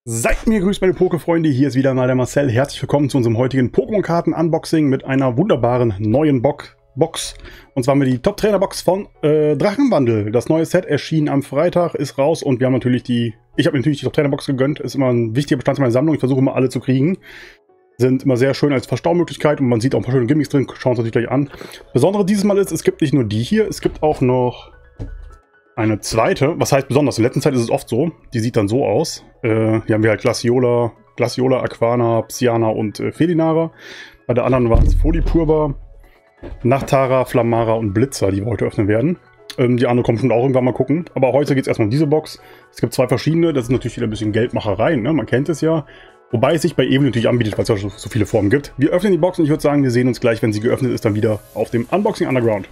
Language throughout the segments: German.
Seid mir grüßt, meine Poké-Freunde, hier ist wieder mal der Marcel. Herzlich willkommen zu unserem heutigen Pokémon-Karten-Unboxing mit einer wunderbaren neuen Box. Und zwar mit die Top-Trainer-Box von Drachenwandel. Das neue Set erschien am Freitag, ist raus und wir haben natürlich ich habe mir natürlich die Top-Trainer-Box gegönnt. Ist immer ein wichtiger Bestandteil meiner Sammlung. Ich versuche immer alle zu kriegen. Sind immer sehr schön als Verstaumöglichkeit und man sieht auch ein paar schöne Gimmicks drin. Schauen wir uns natürlich gleich an. Besondere dieses Mal ist, es gibt nicht nur die hier, es gibt auch noch eine zweite. Was heißt besonders? In letzter Zeit ist es oft so. Die sieht dann so aus. Hier haben wir halt Glaciola, Aquana, Psyana und Felinara. Bei der anderen waren es Folipurba, Nachtara, Flammara und Blitzer, die wir heute öffnen werden. Die andere kommt schon auch irgendwann mal gucken. Aber heute geht es erstmal um diese Box. Es gibt zwei verschiedene. Das ist natürlich wieder ein bisschen Geldmacherei, ne? Man kennt es ja. Wobei es sich bei Evelyn natürlich anbietet, weil es ja so viele Formen gibt. Wir öffnen die Box und ich würde sagen, wir sehen uns gleich, wenn sie geöffnet ist, dann wieder auf dem Unboxing Underground.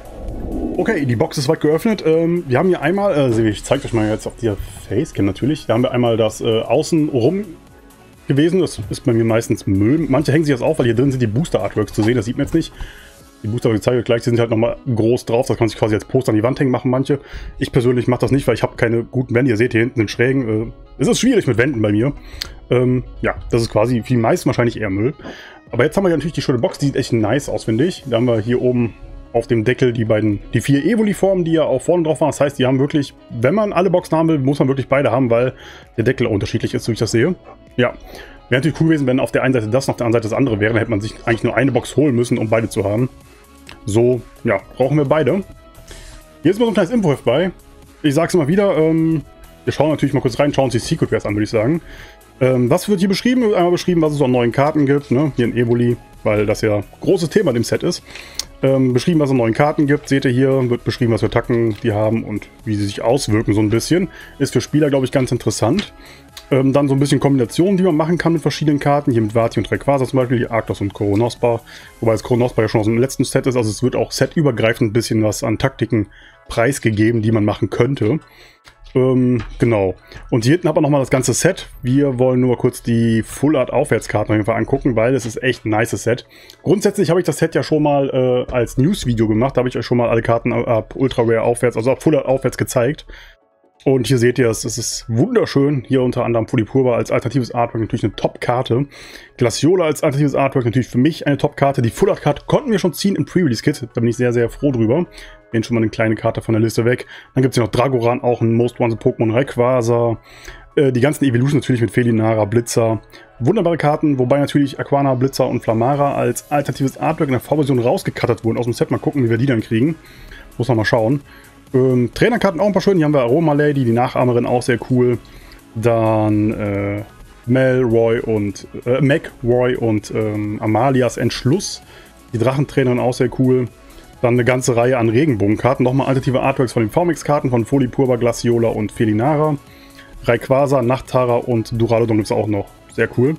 Okay, die Box ist weit geöffnet. Wir haben hier einmal, ich zeige euch mal jetzt auf der Facecam natürlich, da haben wir einmal das Außenrum gewesen. Das ist bei mir meistens Müll. Manche hängen sich das auf, weil hier drin sind die Booster-Artworks zu sehen. Das sieht man jetzt nicht. Die Booster, die zeige ich gleich, die sind halt nochmal groß drauf. Das kann sich quasi als Poster an die Wand hängen, machen manche. Ich persönlich mache das nicht, weil ich habe keine guten Wände. Ihr seht hier hinten den Schrägen. Es ist schwierig mit Wänden bei mir. Ja, das ist quasi für die meisten wahrscheinlich eher Müll. Aber jetzt haben wir hier natürlich die schöne Box. Die sieht echt nice aus, finde ich. Da haben wir hier oben auf dem Deckel die 4 Evoli-Formen, die ja auch vorne drauf waren. Das heißt, die haben wirklich, wenn man alle Boxen haben will, muss man wirklich beide haben, weil der Deckel auch unterschiedlich ist, so wie ich das sehe. Ja, wäre natürlich cool gewesen, wenn auf der einen Seite das und auf der anderen Seite das andere wäre. Dann hätte man sich eigentlich nur eine Box holen müssen, um beide zu haben. So, ja, brauchen wir beide. Hier ist mal so ein kleines Infoheft bei. Ich sage es immer wieder, wir schauen natürlich mal kurz rein, schauen uns die Secret Rares an, würde ich sagen. Was wird hier beschrieben? Wird einmal beschrieben, was es so an neuen Karten gibt, ne? Hier in Evoli, weil das ja großes Thema in dem Set ist. Beschrieben, was es an neuen Karten gibt, seht ihr hier, wird beschrieben, was für Attacken die haben und wie sie sich auswirken so ein bisschen. Ist für Spieler, glaube ich, ganz interessant. Dann so ein bisschen Kombinationen, die man machen kann mit verschiedenen Karten. Hier mit Vati und Rayquaza zum Beispiel, die Arctos und Koronospa. Wobei das Koronospa ja schon aus dem letzten Set ist, also es wird auch setübergreifend ein bisschen was an Taktiken preisgegeben, die man machen könnte. Genau. Und hier hinten haben wir nochmal das ganze Set. Wir wollen nur kurz die Full Art Aufwärtskarten auf jeden Fall angucken, weil es ist echt ein nice Set. Grundsätzlich habe ich das Set ja schon mal als News-Video gemacht. Da habe ich euch schon mal alle Karten ab Ultra Rare aufwärts, also ab Full Art aufwärts gezeigt. Und hier seht ihr es, ist wunderschön. Hier unter anderem Folipurba als alternatives Artwork natürlich eine Top-Karte. Glaciola als alternatives Artwork natürlich für mich eine Top-Karte. Die Full Art-Karte konnten wir schon ziehen im Pre-Release-Kit. Da bin ich sehr, sehr froh drüber. Nehmen schon mal eine kleine Karte von der Liste weg. Dann gibt es hier noch Dragoran, auch ein Most Wanted Pokémon, Rayquaza. Die ganzen Evolution natürlich mit Felinara, Blitzer. Wunderbare Karten, wobei natürlich Aquana, Blitzer und Flammara als alternatives Artwork in der V-Version rausgecuttet wurden aus dem Set. Mal gucken, wie wir die dann kriegen. Muss man mal schauen. Trainerkarten auch ein paar schön. Hier haben wir Aroma Lady, die Nachahmerin, auch sehr cool. Dann Mac, Roy und Amalias Entschluss. Die Drachentrainerin auch sehr cool. Dann eine ganze Reihe an Regenbogenkarten. Nochmal alternative Artworks von den VMAX-Karten von Folipurba, Glaciola und Felinara. Rayquaza, Nachtara und Duraludon gibt es auch noch. Sehr cool.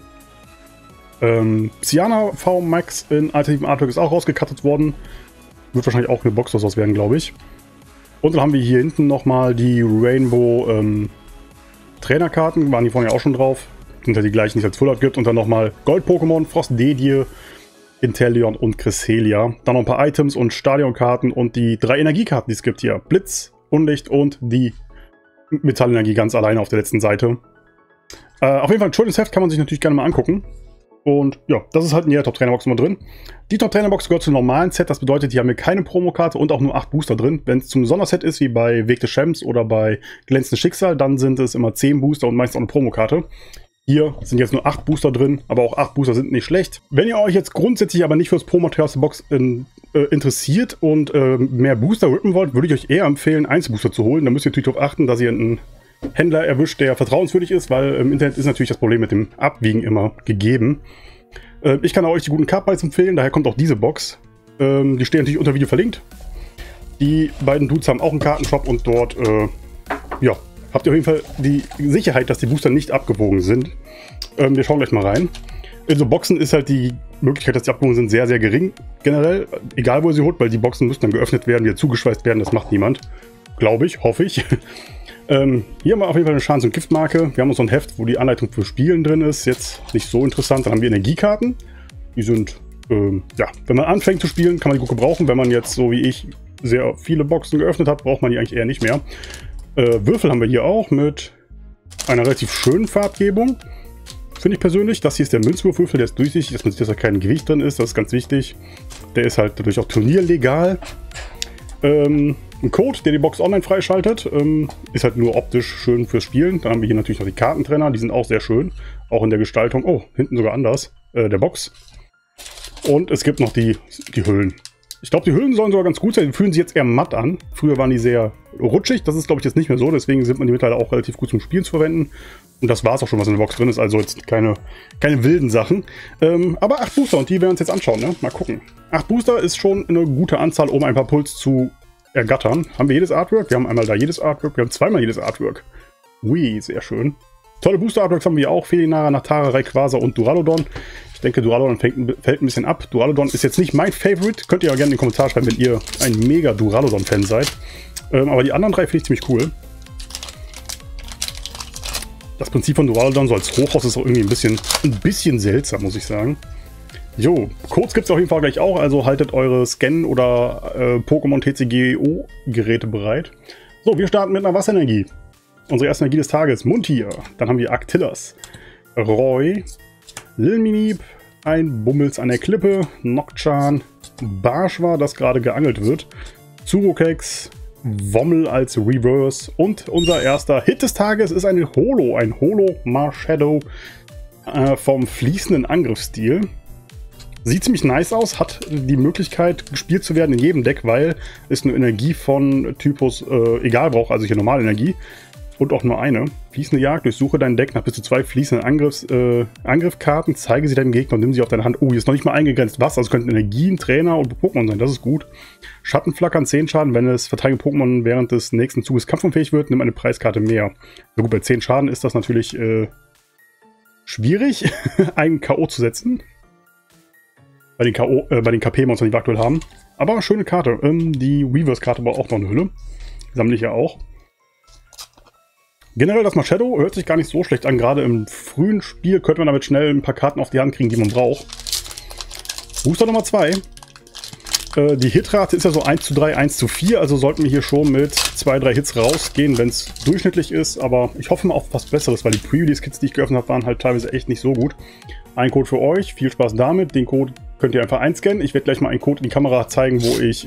Psyana VMAX in alternativen Artwork ist auch rausgecuttet worden. Wird wahrscheinlich auch eine Box oder sowas werden, glaube ich. Und dann haben wir hier hinten nochmal die Rainbow Trainerkarten. Waren die vorhin ja auch schon drauf. Sind ja die gleichen, die es als Full Art gibt. Und dann nochmal Gold-Pokémon, Frostdedie, Inteleon und Cresselia. Dann noch ein paar Items und Stadionkarten und die 3 Energiekarten, die es gibt hier. Blitz, Unlicht und die Metallenergie ganz alleine auf der letzten Seite. Auf jeden Fall ein schönes Heft, kann man sich natürlich gerne mal angucken. Und ja, das ist halt in jeder Top-Trainer-Box immer drin. Die Top-Trainer-Box gehört zum normalen Set, das bedeutet, hier haben wir keine Promokarte und auch nur 8 Booster drin. Wenn es zum Sonderset ist, wie bei Weg des Champs oder bei Glänzendes Schicksal, dann sind es immer 10 Booster und meistens auch eine Promokarte. Hier sind jetzt nur 8 Booster drin, aber auch 8 Booster sind nicht schlecht. Wenn ihr euch jetzt grundsätzlich aber nicht fürs Pro-Material aus der Box interessiert und mehr Booster rippen wollt, würde ich euch eher empfehlen, Einzelbooster zu holen. Da müsst ihr natürlich darauf achten, dass ihr einen Händler erwischt, der vertrauenswürdig ist, weil im Internet ist natürlich das Problem mit dem Abwiegen immer gegeben. Ich kann euch die guten Cardbites empfehlen, daher kommt auch diese Box. Die stehen natürlich unter Video verlinkt. Die beiden Dudes haben auch einen Kartenshop und dort, ja, habt ihr auf jeden Fall die Sicherheit, dass die Booster nicht abgewogen sind. Wir schauen gleich mal rein. In so Boxen ist halt die Möglichkeit, dass die abgewogen sind, sehr, sehr gering. Generell, egal wo ihr sie holt, weil die Boxen müssen dann geöffnet werden, wieder zugeschweißt werden. Das macht niemand. Glaube ich, hoffe ich. Hier haben wir auf jeden Fall eine Schadens- und Giftmarke. Wir haben uns so ein Heft, wo die Anleitung für Spielen drin ist. Jetzt nicht so interessant. Dann haben wir Energiekarten. Die sind, ja, wenn man anfängt zu spielen, kann man die gut gebrauchen. Wenn man jetzt, so wie ich, sehr viele Boxen geöffnet hat, braucht man die eigentlich eher nicht mehr. Würfel haben wir hier auch mit einer relativ schönen Farbgebung. Finde ich persönlich. Das hier ist der Münzwurfwürfel, der ist durchsichtig, dass man sieht, dass da kein Gewicht drin ist. Das ist ganz wichtig. Der ist halt dadurch auch turnierlegal. Ein Code, der die Box online freischaltet, ist halt nur optisch schön fürs Spielen. Dann haben wir hier natürlich noch die Kartentrenner, die sind auch sehr schön. Auch in der Gestaltung. Oh, hinten sogar anders. Der Box. Und es gibt noch die Hüllen. Ich glaube, die Hüllen sollen sogar ganz gut sein. Die fühlen sich jetzt eher matt an. Früher waren die sehr rutschig. Das ist, glaube ich, jetzt nicht mehr so. Deswegen sind man die mittlerweile auch relativ gut zum Spielen zu verwenden. Und das war es auch schon, was in der Box drin ist. Also jetzt keine wilden Sachen. Aber 8 Booster und die werden wir uns jetzt anschauen. Ne? Mal gucken. 8 Booster ist schon eine gute Anzahl, um ein paar Puls zu ergattern. Haben wir jedes Artwork? Wir haben einmal da jedes Artwork. Wir haben zweimal jedes Artwork. Ui, sehr schön. Tolle Booster-Artworks haben wir auch. Felinara, Natara, Rayquaza und Duraludon. Ich denke, Duraludon fällt ein bisschen ab. Duraludon ist jetzt nicht mein Favorite. Könnt ihr ja gerne in den Kommentaren schreiben, wenn ihr ein mega Duraludon-Fan seid. Aber die anderen 3 finde ich ziemlich cool. Das Prinzip von Duraludon so als Hochhaus ist auch irgendwie ein bisschen seltsam, muss ich sagen. Jo, Codes gibt es auf jeden Fall gleich auch. Also haltet eure Scan- oder Pokémon TCGO-Geräte bereit. So, wir starten mit einer Wasserenergie. Unsere erste Energie des Tages, Muntier. Dann haben wir Arctillas, Roy, Lilminib, ein Bummels an der Klippe, Nocturne, Barschwa, das gerade geangelt wird, Zurokex, Wommel als Reverse und unser erster Hit des Tages ist ein Holo Marshadow vom fließenden Angriffsstil. Sieht ziemlich nice aus, hat die Möglichkeit gespielt zu werden in jedem Deck, weil es eine Energie von Typus egal braucht, also hier normale Energie. Und auch nur eine. Fließende Jagd, durchsuche dein Deck nach bis zu 2 fließenden Angriffskarten, zeige sie deinem Gegner und nimm sie auf deine Hand. Oh, hier ist noch nicht mal eingegrenzt was, also könnten Energien, Trainer und Pokémon sein, das ist gut. Schattenflackern 10 Schaden, wenn es verteidigende Pokémon während des nächsten Zuges kampfunfähig wird, nimm eine Preiskarte mehr. Na gut, bei 10 Schaden ist das natürlich schwierig, einen K.O. zu setzen. Bei den KP-Monstern, die wir aktuell haben. Aber schöne Karte. Die Reverse-Karte war auch noch eine Hülle. Sammle ich ja auch. Generell das Marshadow hört sich gar nicht so schlecht an. Gerade im frühen Spiel könnte man damit schnell ein paar Karten auf die Hand kriegen, die man braucht. Booster Nummer 2. Die Hitrate ist ja so 1:3, 1:4. Also sollten wir hier schon mit 2, 3 Hits rausgehen, wenn es durchschnittlich ist. Aber ich hoffe mal auf was Besseres, weil die Pre-Release-Kits, die ich geöffnet habe, waren halt teilweise echt nicht so gut. Ein Code für euch. Viel Spaß damit. Den Code könnt ihr einfach einscannen. Ich werde gleich mal einen Code in die Kamera zeigen, wo ich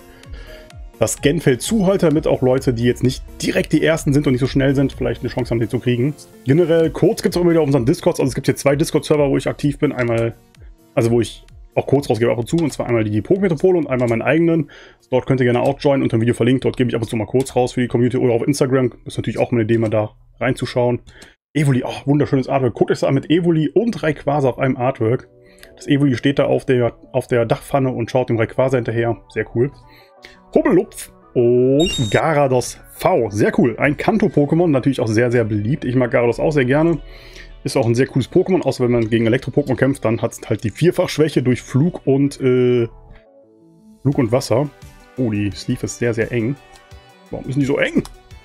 das Scanfeld zuhalte, damit auch Leute, die jetzt nicht direkt die Ersten sind und nicht so schnell sind, vielleicht eine Chance haben, den zu kriegen. Generell, Codes gibt es auch immer wieder auf unseren Discords. Also es gibt hier 2 Discord-Server, wo ich aktiv bin. Einmal, also wo ich auch Codes rausgebe ab und zu. Und zwar einmal die Pokémetropole und einmal meinen eigenen. Dort könnt ihr gerne auch joinen, unter dem Video verlinkt. Dort gebe ich ab und zu mal Codes raus für die Community oder auf Instagram. Das ist natürlich auch eine Idee, mal da reinzuschauen. Evoli, oh, wunderschönes Artwork. Guckt euch das an mit Evoli und Rayquaza auf einem Artwork. Das Evoli steht da auf der Dachpfanne und schaut dem Rayquaza hinterher. Sehr cool. Hubbelupf und Garados V. Sehr cool. Ein Kanto-Pokémon, natürlich auch sehr, sehr beliebt. Ich mag Garados auch sehr gerne. Ist auch ein sehr cooles Pokémon, außer wenn man gegen Elektro-Pokémon kämpft, dann hat es halt die Vierfach-Schwäche durch Flug und Wasser. Oh, die Sleeve ist sehr, sehr eng. Warum ist die so eng?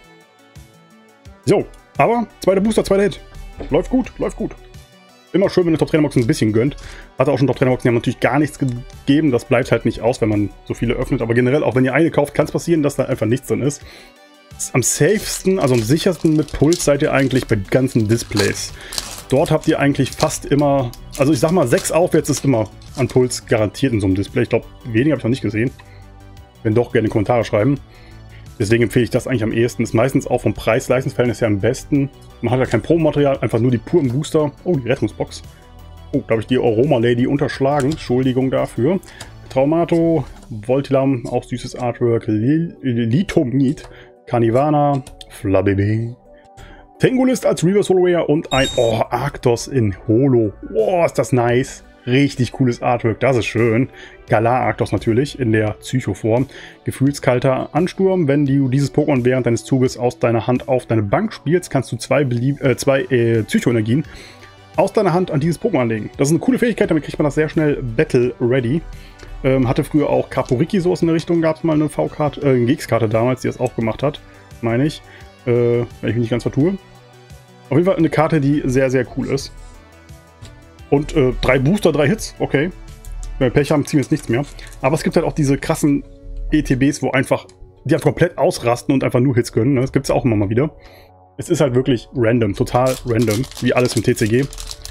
So, aber zweiter Booster, zweiter Hit. Läuft gut, läuft gut. Immer schön, wenn eine Top-Trainer-Box ein bisschen gönnt. Hatte auch schon Top-Trainer-Boxen, die haben natürlich gar nichts gegeben. Das bleibt halt nicht aus, wenn man so viele öffnet. Aber generell, auch wenn ihr eine kauft, kann es passieren, dass da einfach nichts drin ist. Am safesten, also am sichersten mit Puls seid ihr eigentlich bei ganzen Displays. Dort habt ihr eigentlich fast immer, also ich sag mal 6 aufwärts ist immer an Puls garantiert in so einem Display. Ich glaube, weniger habe ich noch nicht gesehen. Wenn doch, gerne in die Kommentare schreiben. Deswegen empfehle ich das eigentlich am ehesten. Ist meistens auch vom Preis-Leistungsverhältnis her am besten. Man hat ja kein Promomaterial, einfach nur die puren Booster. Oh, die Rettungsbox. Oh, da habe ich die Aroma Lady unterschlagen. Entschuldigung dafür. Traumato, Voltilam, auch süßes Artwork. Litomid, Carnivana, Flabébé. Tangolist als Reverse Holo Rare und ein Arctos in Holo. Wow, ist das nice. Richtig cooles Artwork, das ist schön. Galar Arctos natürlich in der Psycho-Form. Gefühlskalter Ansturm. Wenn du dieses Pokémon während deines Zuges aus deiner Hand auf deine Bank spielst, kannst du zwei Psycho-Energien aus deiner Hand an dieses Pokémon legen. Das ist eine coole Fähigkeit, damit kriegt man das sehr schnell Battle-Ready. Hatte früher auch Caporiki sowas in der Richtung, gab es mal eine V-Karte, eine GX-Karte damals, die das auch gemacht hat, meine ich. Wenn ich mich nicht ganz vertue. Auf jeden Fall eine Karte, die sehr, sehr cool ist. Und 3 Booster, 3 Hits, okay. Wenn wir Pech haben, ziehen wir jetzt nichts mehr. Aber es gibt halt auch diese krassen ETBs, wo die einfach komplett ausrasten und einfach nur Hits können. Ne? Das gibt es auch immer mal wieder. Es ist halt wirklich random, total random, wie alles im TCG.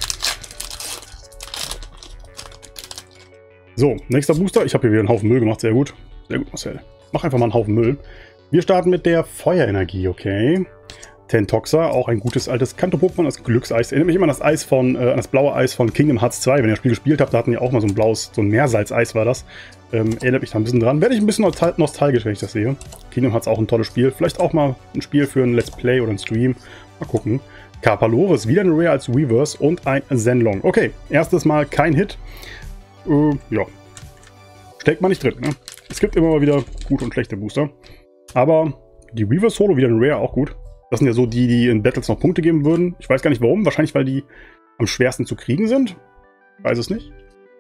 So, nächster Booster. Ich habe hier wieder einen Haufen Müll gemacht, sehr gut. Sehr gut, Marcel. Mach einfach mal einen Haufen Müll. Wir starten mit der Feuerenergie, okay. Tentoxa, auch ein gutes altes Kanto-Pokémon, das Glückseis. Erinnert mich immer an das blaue Eis von Kingdom Hearts 2. Wenn ihr das Spiel gespielt habt, da hatten die auch mal so ein blaues, so ein Meersalzeis war das. Erinnert mich da ein bisschen dran. Werde ich ein bisschen nostalgisch, wenn ich das sehe. Kingdom Hearts auch ein tolles Spiel. Vielleicht auch mal ein Spiel für ein Let's Play oder ein Stream. Mal gucken. Carpaloris, wieder eine Rare als Reverse und ein Zenlong. Okay, erstes Mal kein Hit. Ja. Steckt man nicht drin, ne? Es gibt immer mal wieder gute und schlechte Booster. Aber die Reverse Holo, wieder ein Rare, auch gut. Das sind ja so die, die in Battles noch Punkte geben würden. Ich weiß gar nicht warum. Wahrscheinlich, weil die am schwersten zu kriegen sind. Weiß es nicht.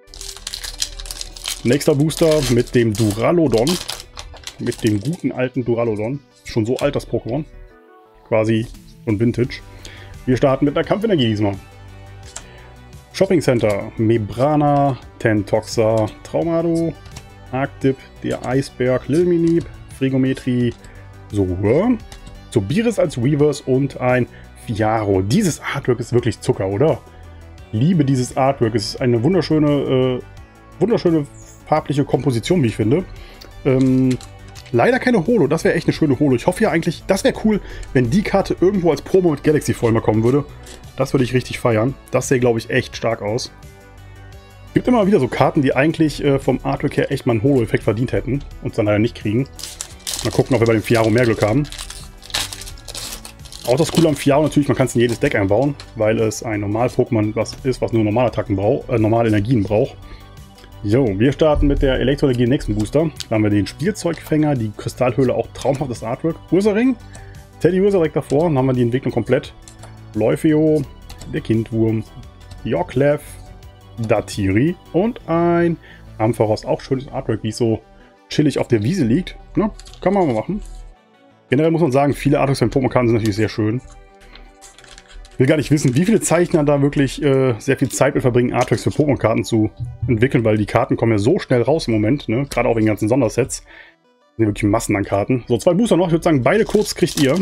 Nächster Booster mit dem Duraludon. Mit dem guten alten Duraludon. Schon so alt das Pokémon. Quasi von Vintage. Wir starten mit einer Kampfenergie diesmal. Shopping Center. Mebrana, Tentoxa, Traumado, Arctip, der Eisberg, Lilminib, Frigometri, Sobiris als Reverse und ein Fiaro. Dieses Artwork ist wirklich Zucker, oder? Liebe dieses Artwork. Es ist eine wunderschöne farbliche Komposition, wie ich finde. Leider keine Holo. Das wäre echt eine schöne Holo. Ich hoffe ja eigentlich, das wäre cool, wenn die Karte irgendwo als Promo mit Galaxy Foil mal kommen würde. Das würde ich richtig feiern. Das sähe, glaube ich, echt stark aus. Es gibt immer wieder so Karten, die eigentlich vom Artwork her echt mal einen Holo-Effekt verdient hätten und es dann leider nicht kriegen. Mal gucken, ob wir bei dem Fiaro mehr Glück haben. Auch das Coole am Fiaro natürlich, man kann es in jedes Deck einbauen, weil es ein Normal-Pokémon ist, was nur normale Attacken braucht, normale Energien braucht. So, wir starten mit der Elektroenergie im nächsten Booster. Da haben wir den Spielzeugfänger, die Kristallhöhle, auch traumhaftes Artwork. Ursaring, Teddy Ursa direkt davor, dann haben wir die Entwicklung komplett. Leufeo, der Kindwurm, Yorklev, Datiri und ein Ampharos. Auch schönes Artwork, wie es so chillig auf der Wiese liegt. Ja, kann man mal machen. Generell muss man sagen, viele Artworks von Pokémon-Karten sind natürlich sehr schön. Ich will gar nicht wissen, wie viele Zeichner da wirklich sehr viel Zeit mit verbringen, Artworks für Pokémon-Karten zu entwickeln, weil die Karten kommen ja so schnell raus im Moment, ne? Gerade auch wegen ganzen Sondersets. Das sind wirklich Massen an Karten. So, 2 Booster noch. Ich würde sagen, beide kurz kriegt ihr.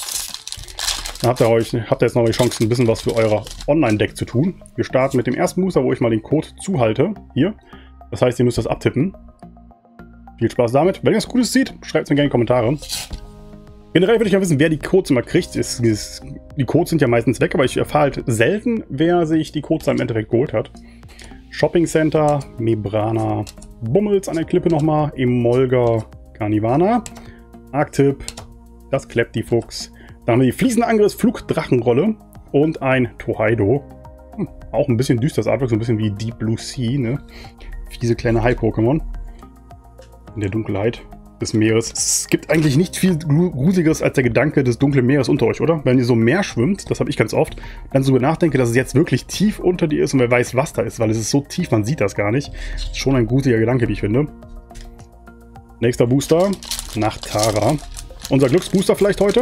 Dann habt ihr jetzt noch die Chance, ein bisschen was für euer Online-Deck zu tun. Wir starten mit dem ersten Booster, wo ich mal den Code zuhalte. Hier. Das heißt, ihr müsst das abtippen. Viel Spaß damit. Wenn ihr was Gutes seht, schreibt es mir gerne in die Kommentare. Generell würde ich ja wissen, wer die Codes immer kriegt. Die Codes sind ja meistens weg, aber ich erfahre halt selten, wer sich die Codes dann im Endeffekt geholt hat. Shopping Center, Mebrana, Bummels an der Klippe nochmal, Emolga, Carnivana, Arctip, das Kleptifuchs. Dann haben wir die fließende Angriffs-Flugdrachenrolle und ein Tohaido. Auch ein bisschen düsteres Artwork, so ein bisschen wie Deep Blue Sea, ne? Fiese kleine Hai-Pokémon. In der Dunkelheit des Meeres. Es gibt eigentlich nicht viel Gruseligeres als der Gedanke des dunklen Meeres unter euch, oder? Wenn ihr so im Meer schwimmt, das habe ich ganz oft, dann so nachdenke, dass es jetzt wirklich tief unter dir ist und wer weiß, was da ist, weil es ist so tief, man sieht das gar nicht. Das ist schon ein gruseliger Gedanke, wie ich finde. Nächster Booster, Nachtara. Unser Glücksbooster vielleicht heute.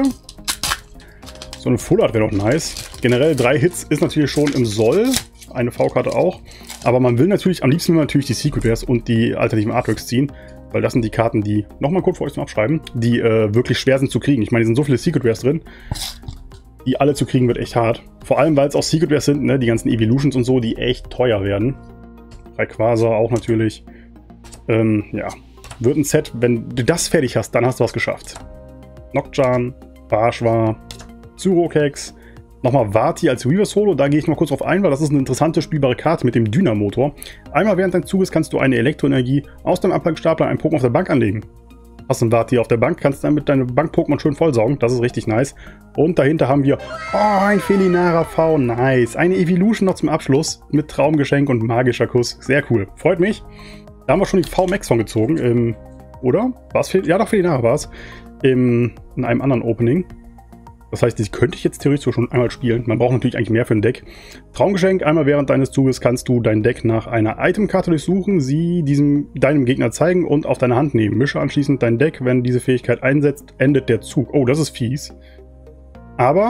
So eine Full Art wäre doch nice. Generell 3 Hits ist natürlich schon im Soll. Eine V-Karte auch. Aber man will natürlich, am liebsten will man natürlich die Secret Rares und die alternativen Artworks ziehen. Weil das sind die Karten, die, nochmal kurz für euch zum Abschreiben, die wirklich schwer sind zu kriegen. Ich meine, hier sind so viele Secret Rares drin. Die alle zu kriegen wird echt hart. Vor allem, weil es auch Secret Rares sind, ne? Die ganzen Evolutions und so, die echt teuer werden. Rayquaza auch natürlich. Ja, wird ein Set, wenn du das fertig hast, dann hast du was geschafft. Nocturne, Barschwa, Zurokex, nochmal Vati als Reverse Holo, da gehe ich mal kurz drauf ein, weil das ist eine interessante spielbare Karte mit dem Dynamotor. Einmal während deines Zuges kannst du eine Elektroenergie aus deinem Ablagestapler ein Pokémon auf der Bank anlegen. Hast einen Vati auf der Bank, kannst damit deine Bank-Pokémon schön vollsaugen, das ist richtig nice. Und dahinter haben wir, oh, ein Felinara V, nice. Eine Evolution noch zum Abschluss mit Traumgeschenk und magischer Kuss, sehr cool, freut mich. Da haben wir schon die V-Max von gezogen, oder? War's ja, doch, Felinara war es. In einem anderen Opening. Das heißt, die könnte ich jetzt theoretisch schon einmal spielen. Man braucht natürlich eigentlich mehr für ein Deck. Traumgeschenk, einmal während deines Zuges kannst du dein Deck nach einer Itemkarte durchsuchen, sie deinem Gegner zeigen und auf deine Hand nehmen. Mische anschließend dein Deck, wenn diese Fähigkeit einsetzt, endet der Zug. Oh, das ist fies. Aber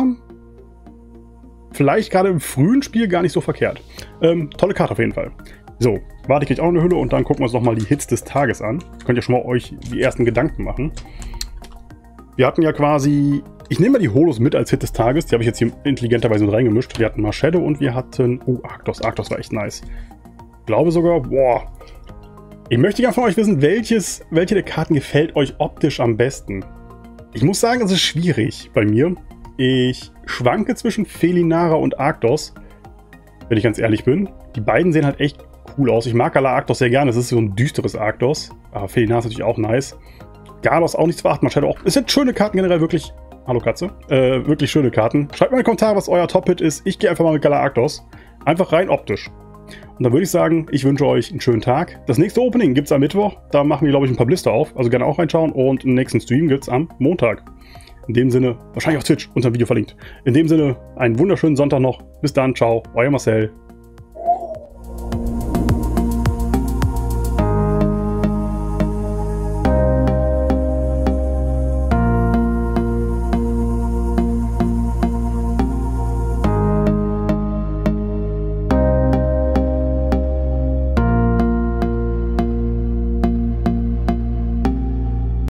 vielleicht gerade im frühen Spiel gar nicht so verkehrt. Tolle Karte auf jeden Fall. So, warte, ich kriege auch noch eine Hülle und dann gucken wir uns nochmal die Hits des Tages an. Könnt ihr schon mal euch die ersten Gedanken machen. Wir hatten ja quasi Ich nehme mal die Holos mit als Hit des Tages. Die habe ich jetzt hier intelligenterweise mit reingemischt. Wir hatten mal Shadow und wir hatten... Oh, Arctos. Arctos war echt nice. Ich glaube sogar... Boah. Ich möchte gerne von euch wissen, welche der Karten gefällt euch optisch am besten? Ich muss sagen, es ist schwierig bei mir. Ich schwanke zwischen Felinara und Arctos, wenn ich ganz ehrlich bin. Die beiden sehen halt echt cool aus. Ich mag alle Arctos sehr gerne. Es ist so ein düsteres Arctos. Aber Felinara ist natürlich auch nice. Gardos auch nicht zu verachten. Shadow auch. Es sind schöne Karten generell, wirklich... Hallo Katze. Wirklich schöne Karten. Schreibt mal in die Kommentare, was euer Top-Hit ist. Ich gehe einfach mal mit Gala Arctos. Einfach rein optisch. Und dann würde ich sagen, ich wünsche euch einen schönen Tag. Das nächste Opening gibt es am Mittwoch. Da machen wir, glaube ich, ein paar Blister auf. Also gerne auch reinschauen. Und den nächsten Stream gibt es am Montag. In dem Sinne, wahrscheinlich auf Twitch, unter dem Video verlinkt. In dem Sinne, einen wunderschönen Sonntag noch. Bis dann, ciao, euer Marcel.